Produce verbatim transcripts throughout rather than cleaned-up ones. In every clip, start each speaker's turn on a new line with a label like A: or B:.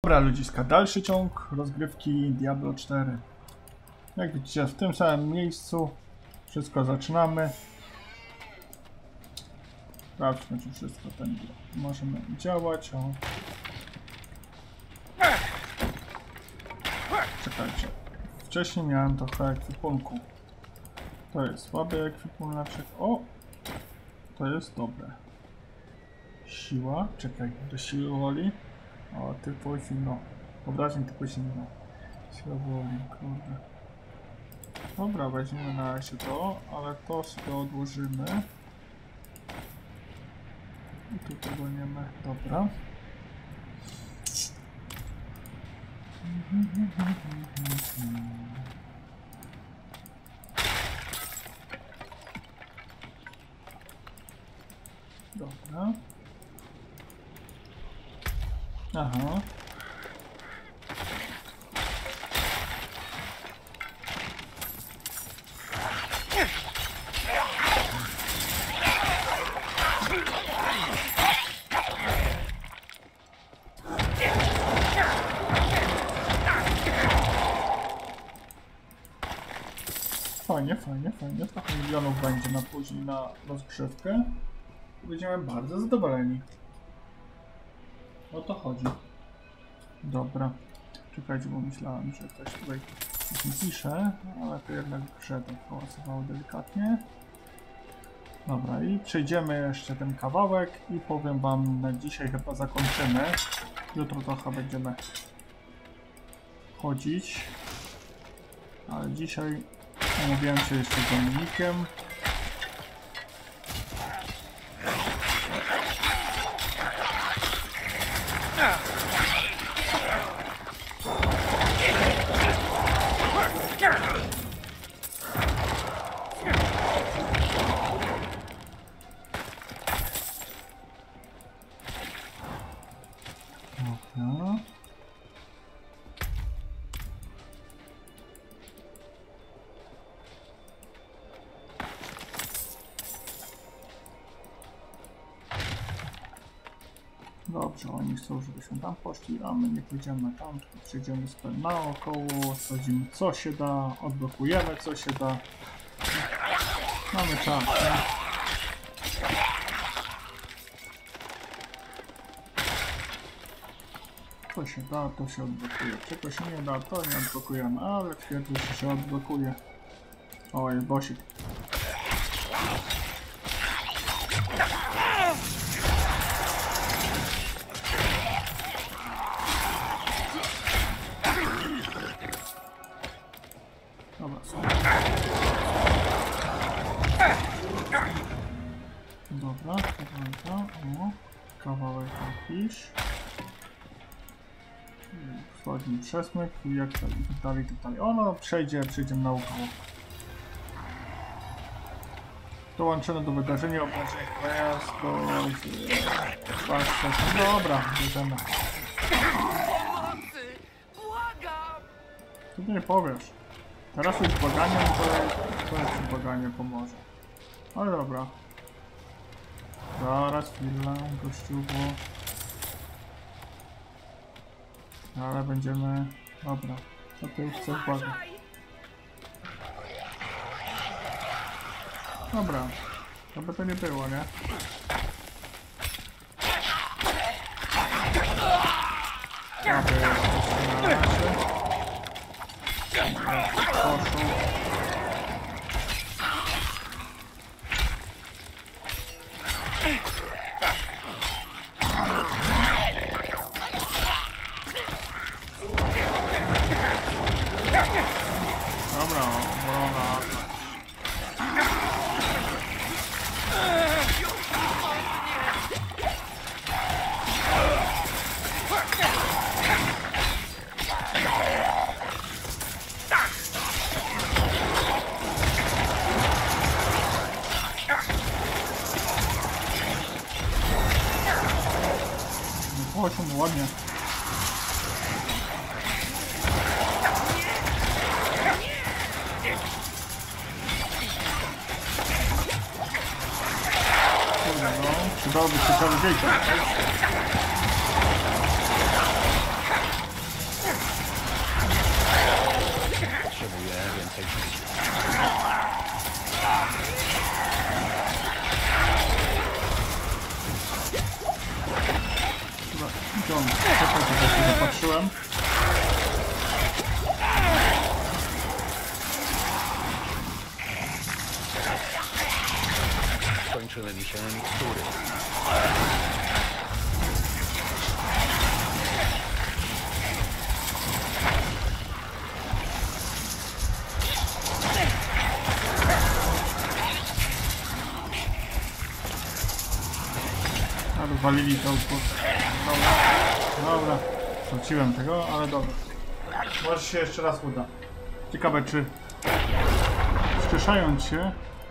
A: Dobra ludziska, dalszy ciąg rozgrywki Diablo cztery. Jak widzicie, w tym samym miejscu wszystko zaczynamy. Sprawdźmy, czy wszystko będzie możemy działać. O. Czekajcie, wcześniej miałem trochę ekwipunku. To jest słaby ekwipuneczek. O! To jest dobre. Siła, czekaj, do siły woli. O, typu zimno. Obrażeń typu zimno. Siła woli, kurde. Dobra, weźmiemy na razie to, ale to sobie odłożymy. I tu tego nie ma. Dobra. Dobra. Aha. Fajnie, fajnie, fajnie. Trochę milionów będzie na później na rozgrzewkę. Będziemy bardzo zadowoleni. O to chodzi. Dobra. Czekajcie, bo myślałem, że ktoś tutaj nie pisze, ale to jednak w grze tak hałasowało delikatnie. Dobra, i przejdziemy jeszcze ten kawałek i powiem wam, na dzisiaj chyba zakończymy. Jutro trochę będziemy chodzić. Ale dzisiaj umówiłem się jeszcze z Dominikiem. Dobra. Dobrze, oni chcą, żebyśmy tam poszli, a my nie pójdziemy tam, tylko przejdziemy sobie naokoło, sprawdzimy co się da, odblokujemy co się da. Mamy czas, nie? Co się da, to się odblokuje. Czego się nie da, to nie odblokujemy, ale twierdzi się, że odblokuje. O, jest bosik. Dobra, są. Dobra, dobra, o, kawałek jakiś. Wchodzi przesmyk, jak to i dalej, i dalej. O, no, przejdzie, przejdziemy naokoło. Dołączone do wydarzenia obrażeń quest do... Dobra, bierzemy. Tu nie powiesz. Teraz już błaganiem, to, to jak błaganie pomoże. Ale dobra. Zaraz, chwilę, gościu, bo... Ale będziemy... Dobra. Co ty już chcesz błagać? Dobra. To by to nie było, nie? Dobra, na razie. Poszło. Dobra, obrona. Poszło mu ładnie. Przydałoby się czarodziejka. Ja się zapatrzyłem.
B: Skończyły mi się mikstury.
A: Ale walili to. Dobra. Dobra. Straciłem tego, ale dobra. Może się jeszcze raz uda. Ciekawe, czy wskrzeszając się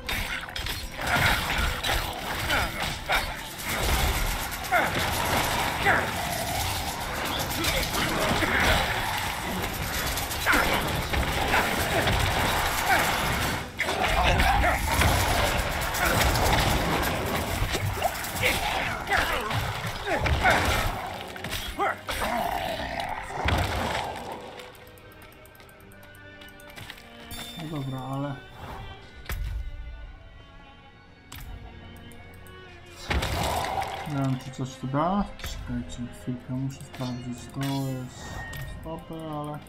A: no dobra, ale nie wiem, czy coś tu da. Czekajcie chwilkę, muszę sprawdzić. To jest stopy, ale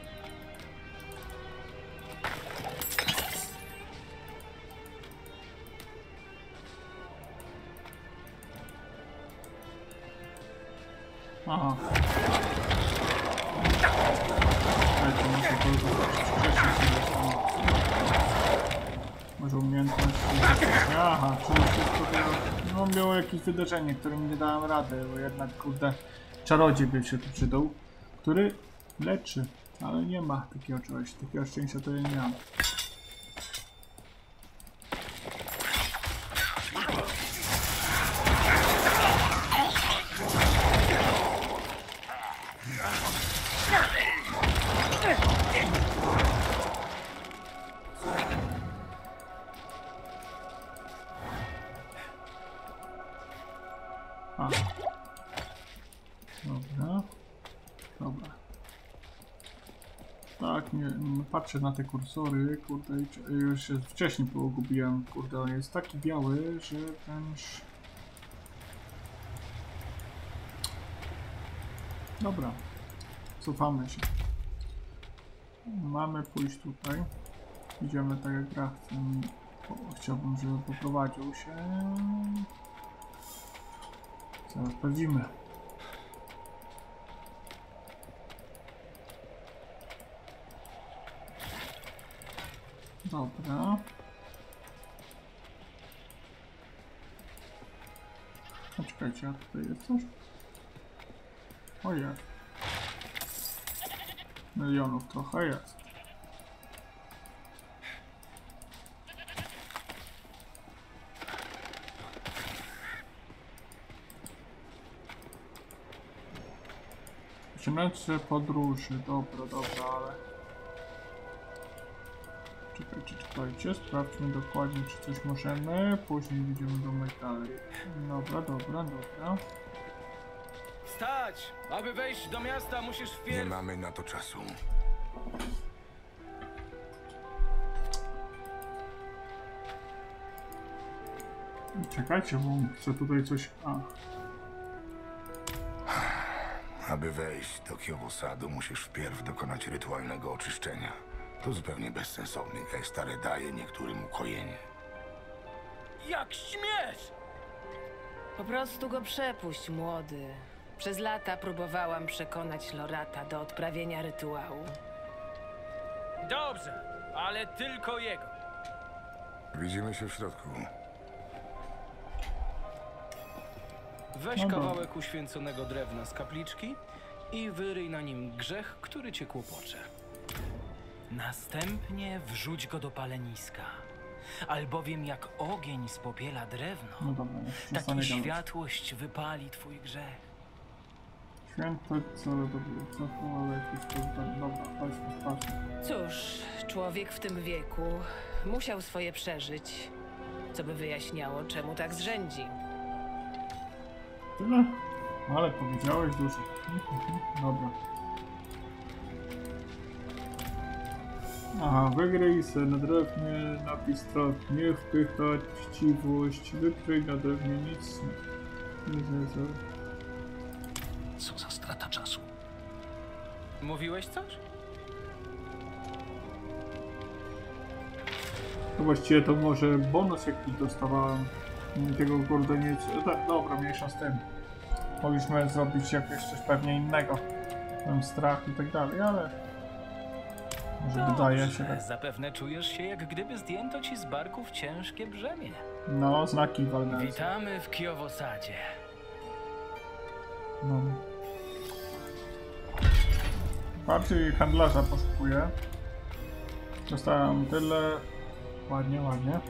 A: aha. Czekajcie, muszę to wcześniej sobie może umiejętność. Aha, czyli wszystko to... No miało jakieś wydarzenie, którym nie dałem rady, bo jednak kurde czarodziej by się tu przydał, który leczy, ale nie ma takiego czegoś, takiego szczęścia to ja nie mam. A. Dobra. Dobra. Tak, nie, nie patrzę na te kursory, kurde, już się wcześniej pogubiłem, kurde, on jest taki biały, że wręcz... Dobra, cofamy się. Mamy pójść tutaj. Idziemy tak jak gra chcę. Chciałbym, żeby poprowadził się. Zaraz sprawdzimy. Dobra. A czekajcie, a tutaj jest coś? O jest. Milionów trochę jest. Zaczynajcie podróży, dobra, dobra, ale... Czekajcie, czekajcie, sprawdźmy dokładnie, czy coś możemy, później idziemy do metali. Dobra, dobra, dobra.
C: Stać! Aby wejść do miasta, musisz wpierw...
D: Nie mamy na to czasu.
A: Czekajcie, bo chcę tutaj coś... A.
D: Aby wejść do Kiobosadu, musisz wpierw dokonać rytualnego oczyszczenia. To zupełnie bezsensowny gest, ale daje niektórym ukojenie.
C: Jak śmiesz!
E: Po prostu go przepuść, młody. Przez lata próbowałam przekonać Lorata do odprawienia rytuału.
C: Dobrze, ale tylko jego.
D: Widzimy się w środku.
C: Weź
A: No
C: kawałek uświęconego drewna z kapliczki i wyryj na nim grzech, który cię kłopocze. Następnie wrzuć go do paleniska, albowiem jak ogień spopiela drewno,
A: No dobra,
C: tak
A: nie
C: i światłość wypali twój grzech.
A: Święte, co dobrze, co ale jakiś tutaj. Dobra, chodźmy, sprawdźmy.
E: Cóż, człowiek w tym wieku musiał swoje przeżyć, co by wyjaśniało, czemu tak zrzędzi.
A: Tyle? Ale powiedziałeś dużo. Dobra. Aha, wygraj se na drewnie napis traf, nie wpychać, chciwość, wykryj na drewnie nic. Nie, nie, nie.
B: Co za strata czasu.
C: Mówiłeś coś?
A: To właściwie to może bonus jakiś dostawałem. Tego kurde nic. Tak, dobra, mniejsza z tym. Mogliśmy zrobić jakieś coś pewnie innego. Ten strach i tak dalej, ale... Może wydaje się tak.
C: Zapewne czujesz się, jak gdyby zdjęto ci z barków ciężkie brzemię.
A: No, znaki walne.
C: Witamy w Kijowosadzie.
A: No. Bardziej handlarza poszukuję. Dostałem tyle. Ładnie, ładnie.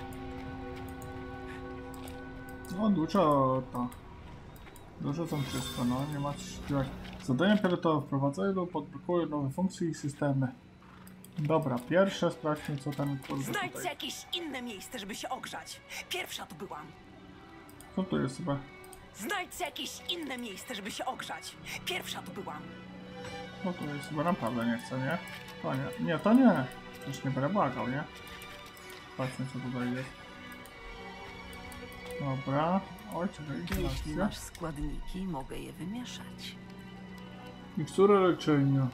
A: No dużo to. Dużo tam wszystko, no nie ma co jak. Zadania pilotowe wprowadzają lub odblokują nowe funkcje i systemy. Dobra, pierwsze sprawdźmy co tam kurde
F: Znajdź
A: tutaj.
F: jakieś inne miejsce, żeby się ogrzać. Pierwsza tu byłam.
A: Co to jest chyba?
F: Znajdź jakieś inne miejsce, żeby się ogrzać. Pierwsza tu byłam.
A: No to jest chyba naprawdę nie chcę, nie? To nie, nie, to nie. Już nie będę błagał, nie? Patrzmy co tutaj jest. Dobra. Oj, czekaj,
G: Jeśli
A: informacja.
G: masz składniki, mogę je wymieszać.
A: Mikstura leczenia.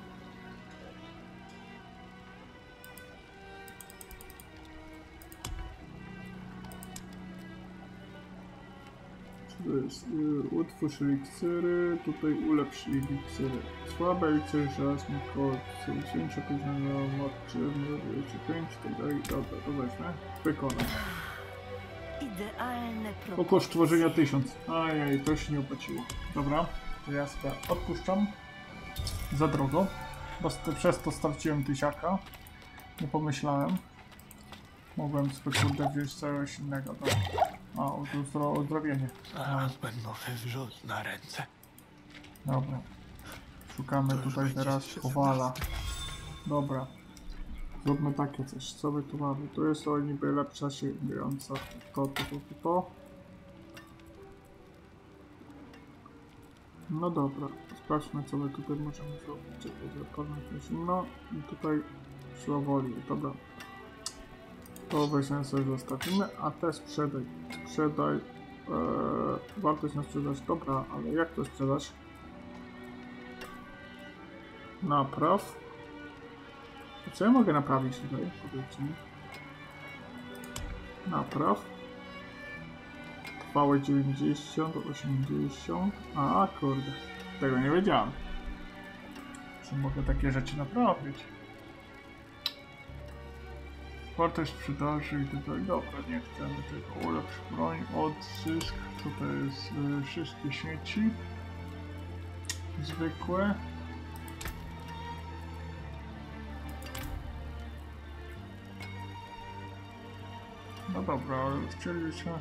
A: Co to jest? Yy, utwórz eliksiry, tutaj ulepsz eliksiry. Słabe eliksiry, żelazny kod, zwiększa poziom mocy, dwadzieścia pięć, tak dalej. Dobra, to weźmy. Wykonam.
G: Idealne
A: Kokosz
G: propozycje.
A: tworzenia tysiąc. Ajaj, to się nie opłaciło. Dobra, to ja sobie odpuszczam. Za drogo. Bo st- przez to straciłem tysiaka. Nie pomyślałem. Mogłem sobie kurde wziąć coś innego. Tak. A, uzdro- uzdrowienie.
B: Zaraz będą wyrzut na ręce.
A: Dobra. Szukamy tutaj teraz kowala. Dobra. Zróbmy takie coś. Co my tu mamy? Tu jest o niby lepsza sięgająca. To, to, to, to, to. No dobra. Sprawdźmy co my tutaj możemy zrobić. Czekaj, zakonać zimno. I tutaj siła woli. Dobra. To weźmiemy sobie zostawimy. A te sprzedaj. Sprzedaj. Eee, wartość na sprzedaż. Dobra, ale jak to sprzedać? Napraw. Co ja mogę naprawić tutaj? Powiedzcie mi. Napraw. Trwałe dziewięćdziesiąt, osiemdziesiąt. A kurde. Tego nie wiedziałem. Że mogę takie rzeczy naprawić. Wartość sprzedaży i tak dalej. Dobra, nie chcemy tego. Ulepsz broń, odzysk. Co to jest? Yy, wszystkie śmieci. Zwykłe. No dobra, ale chcieliśmy...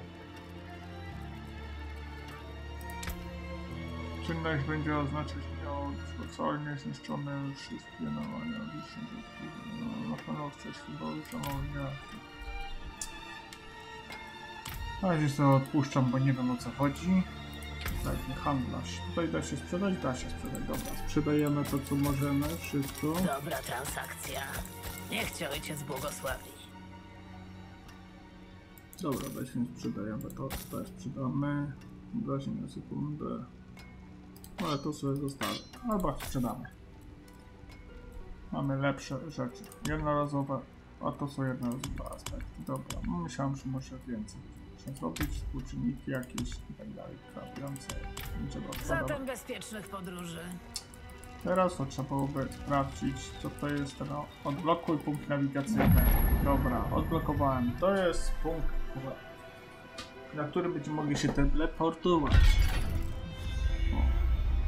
A: Czynność będzie oznaczać miało specjalnie zniszczone wszystkie nawania liczne, no, na pewno wcześniej, bo już nie. Na razie sobie odpuszczam, bo nie wiem o co chodzi. Tak, nie handlarz. Tutaj da się sprzedać? Da się sprzedać, dobra. Sprzedajemy to co możemy, wszystko.
G: Dobra transakcja. Niech cię ojciec błogosławi.
A: Dobra, weźmy, sprzedajemy to, tutaj sprzedamy. Gaśnie na sekundę. Ale to sobie zostawię. Albo sprzedamy. Mamy lepsze rzeczy. Jednorazowe, a to są jednorazowe aspekty. Dobra, myślałem, że może więcej. Muszę zrobić współczynniki jakieś i tak dalej. Krapiące.
G: Zatem bezpiecznych podróży.
A: Teraz to trzeba byłoby sprawdzić, co to jest ten odblokuj punkt nawigacyjny. Dobra, odblokowałem. To jest punkt, na który będziemy mogli się teleportować. O.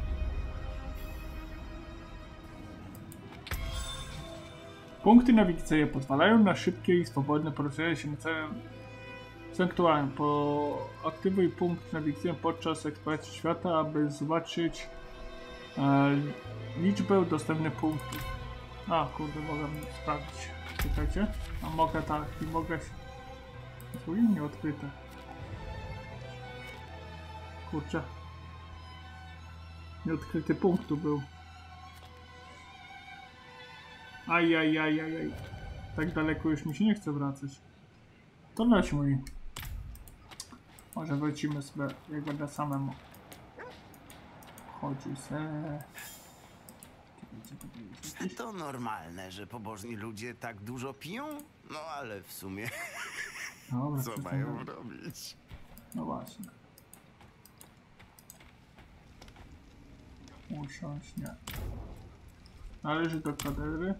A: Punkty nawigacyjne pozwalają na szybkie i swobodne poruszanie się na całym sanktuarium. Poaktywuj punkt nawigacyjny podczas eksploracji świata, aby zobaczyć e, liczbę dostępnych punktów. A kurde, mogę sprawdzić. Czekajcie. A mogę tak i mogę... To nie odkryte. Kurczę. Nieodkryty punkt tu był. Ajajajajaj. Tak daleko już mi się nie chce wracać. To leć mój. Może wrócimy sobie, jak będę samemu. Chodzi se. jakiś?
H: To normalne, że pobożni ludzie tak dużo piją? No ale w sumie
A: Dobra,
H: co
A: przestań
H: mają
A: gadać.
H: robić?
A: No właśnie. Usiąść, nie. Należy do katedry.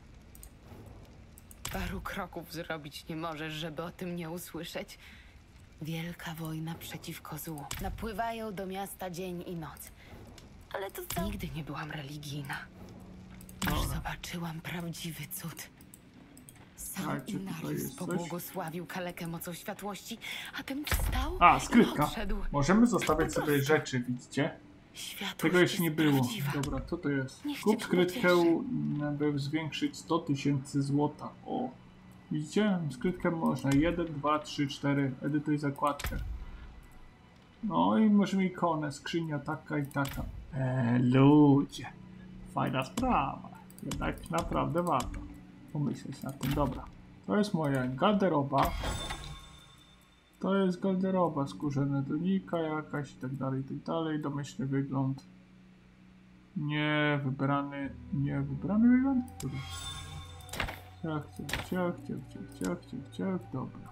E: Paru kroków zrobić nie możesz, żeby o tym nie usłyszeć. Wielka wojna przeciwko złu. Napływają do miasta dzień i noc. Ale to co? Nigdy nie byłam religijna. Aż zobaczyłam prawdziwy cud. Sam
A: Słuchajcie, tutaj
E: Inarius
A: jest coś.
E: pobłogosławił kalekę mocą światłości, a ten wstał
A: A,
E: i
A: skrytka.
E: odszedł.
A: Możemy zostawiać sobie rzeczy, widzicie?
E: Światłość
A: Tego jeszcze
E: jest
A: nie było.
E: prawdziwa.
A: Dobra, co to jest?
E: Niech cię
A: Kup
E: to
A: skrytkę,
E: pocieszy.
A: by zwiększyć sto tysięcy złota. O, widzicie? Skrytkę można jeden, dwa, trzy, cztery. Edytuj zakładkę. No i możemy ikonę, skrzynia taka i taka. Eee, ludzie. Fajna sprawa. Jednak naprawdę warto pomyśleć nad tym. Dobra. To jest moja garderoba. To jest garderoba, skórzana tunika jakaś i tak dalej, i tak dalej. Domyślny wygląd. Nie wybrany, nie wybrany wygląd? Dobra. Ciach, ciach, ciach, ciach, ciach, ciach, ciach, ciach, dobra.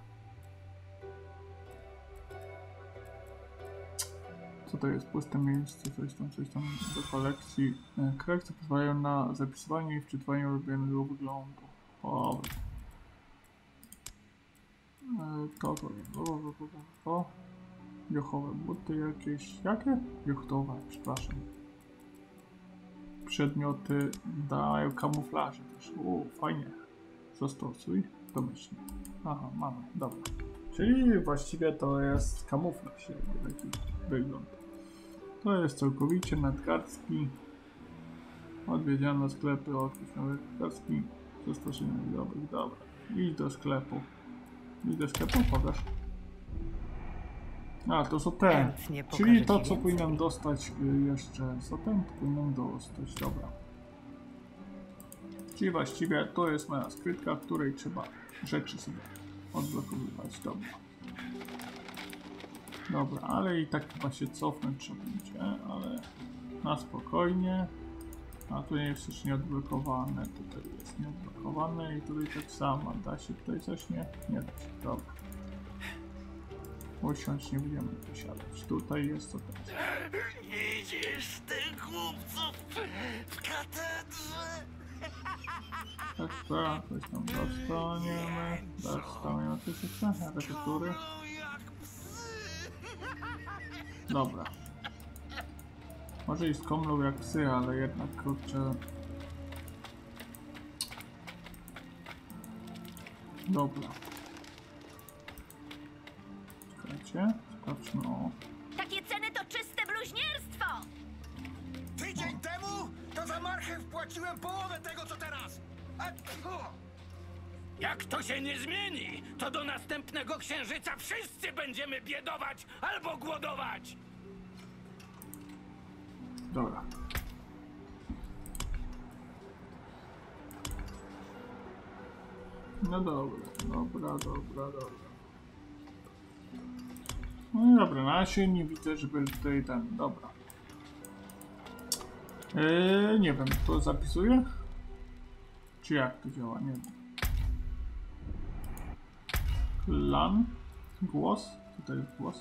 A: Co to jest? Puste miejsce, coś tam, coś tam do kolekcji. Kolekcje pozwalają na zapisywanie i wczytywanie ulubionego wyglądu. Dobra. To, to, to, to, to, to, to. Jochowe buty jakieś. Jakie? Jochtowe, przepraszam. Przedmioty dają kamuflaże też. O, fajnie. Zastosuj. Domyślnie. Aha, mamy. Dobra. Czyli właściwie to jest kamuflaż, taki wygląd. To jest całkowicie nadgarstki. Odwiedziano sklepy, odkryć nowe nadgarstki. Zastosuj nowych, dobra. Idź do sklepu. Idź do sklepu, pokaż. A, to są te.
E: Chętnie pokażę
A: Czyli
E: ci
A: to, co
E: więcej.
A: powinnam dostać y, jeszcze za ten, to powinnam dostać. Dobra. Czyli właściwie to jest moja skrytka, w której trzeba rzeczy sobie odblokowywać. Dobra. Dobra, ale i tak chyba się cofnąć trzeba będzie, ale na spokojnie. A tu jest już nieodblokowane, tutaj jest nieodblokowane i tutaj tak samo. Da się tutaj coś? Nie? Nie da się. Dobra. Usiąść, nie będziemy posiadać. Tutaj jest co teraz.
H: Widzisz tych głupców w katedrze?
A: Tak, tak, coś tam dostaniemy. Dostaniemy coś jeszcze? Receptury.
H: Jak psy.
A: Dobra. Może i skomlą jak psy, ale jednak kurczę. Dobra. Czekajcie, sprawdźmy o.
F: Takie ceny to czyste bluźnierstwo!
B: Tydzień temu to za marchew płaciłem połowę tego, co teraz! A, pfu.
C: Jak to się nie zmieni, to do następnego księżyca wszyscy będziemy biedować albo głodować!
A: Dobra. No dobra, dobra, dobra, dobra. No i dobra, na razie nie widzę, żeby tutaj ten, dobra. Eee, nie wiem, to zapisuję? Czy jak to działa? Nie wiem. Klan. Głos. Tutaj jest głos.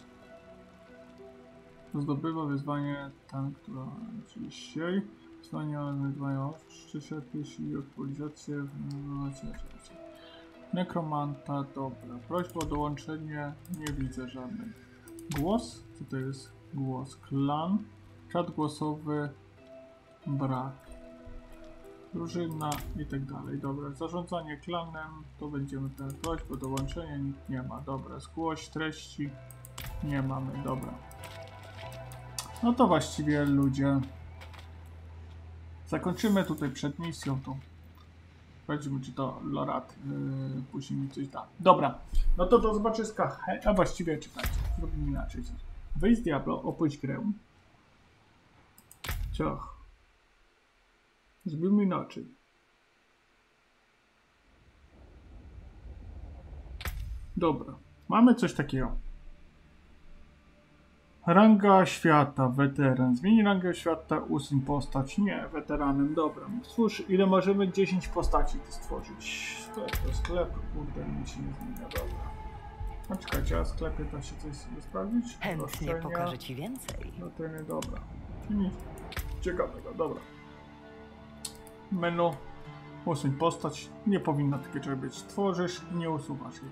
A: Zdobywa wyzwanie ten, która czyli siej. Wyzwanie wyzwania jakieś i aktualizację w Nekromanta, dobra. Prośba o dołączenie, nie widzę żadnej. Głos, co to jest? Głos. Klan. Czat głosowy. Brak. Drużyna i tak dalej. Dobra, zarządzanie klanem, to będziemy teraz prośbę o dołączenie, nikt nie ma. Dobra, zgłoś treści, nie mamy, dobra. No to właściwie ludzie. Zakończymy tutaj przed misją tą. Sprawdzimy, czy to Lorat yy, później mi coś da. Dobra, no to do zobaczyska. He, a właściwie czekajcie, zrobimy inaczej. Wyjdź z Diablo, opuść grę. Ciach. Zrobimy inaczej. Dobra, mamy coś takiego. Ranga świata, weteran. Zmieni rangę świata, usuń postać. Nie, weteranem, dobra. Cóż, ile możemy? dziesięć postaci tu stworzyć. Sklep to sklep, kurde, nic się nie zmienia, dobra. A czekajcie, a w sklepie to się coś sobie sprawdzić?
F: Chętnie
A: Roszczenia.
F: pokażę ci więcej.
A: No to nie, dobra. Nic ciekawego, dobra. Menu. Usuń postać. Nie powinno takie czegoś być. Tworzysz i nie usuwasz jej.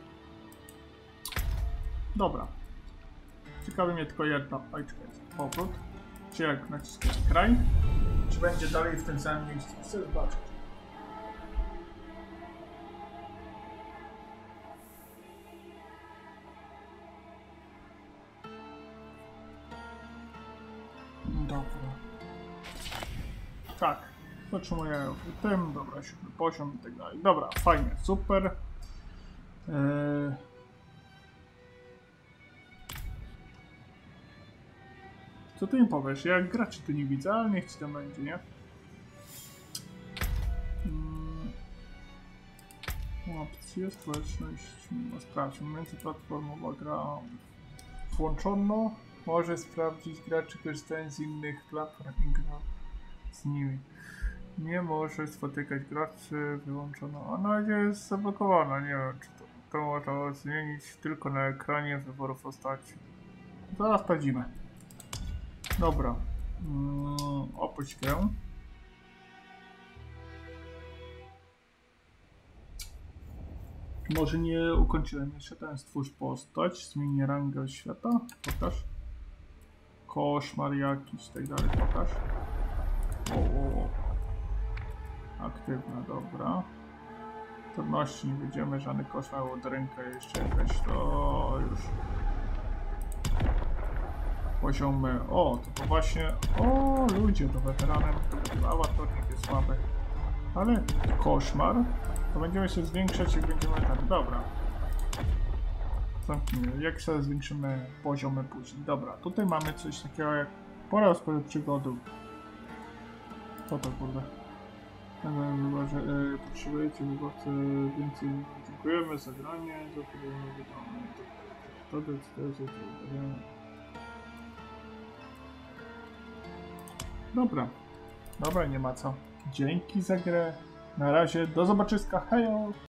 A: Dobra. Ciekawi mnie tylko jedno. Oj, czekajcie. Powrót. Czy jak naciskam kraj? Czy będzie dalej w tym samym miejscu? Chcę zobaczyć. Dobra. Tak. Zatrzymuję tym. Dobra, siódmy poziom i tak dalej. Dobra, fajnie, super. Eee... Co ty mi powiesz? Ja graczy tu nie widzę, ale niech ci tam będzie, nie? Hmm. Opcje, społeczność, no sprawdźmy, międzyplatformowa gra włączono. Może sprawdzić graczy korzystając z innych platform i gra z nimi. Nie może spotykać graczy, wyłączono. Ona jest zablokowana, nie wiem czy to, to można zmienić tylko na ekranie wyboru postaci. Zaraz sprawdzimy. Dobra. Mm, opuść grę. Może nie ukończyłem jeszcze ten stwórz postać. Zmieni rangę świata. Pokaż. Koszmar jakiś, tak dalej. Pokaż. O, o, o. Aktywna, dobra. Trudności nie będziemy, żadny koszmar od rękę jeszcze jakaś. To już. Poziomy. O, to, to właśnie. O, ludzie, to weteranem. To awatornik jest słaby. Ale koszmar. To będziemy się zwiększać i będziemy tak. Dobra. Zamknijmy. Jak sobie zwiększymy poziomy później. Dobra, tutaj mamy coś takiego jak pora rozpoczęcia przygody. Co to kurde? Chyba, że e, potrzebujecie wyborcy więcej. Dziękujemy za granie. Za to decyduje. Dobra. Dobra, nie ma co. Dzięki za grę. Na razie, do zobaczyska. Hejo!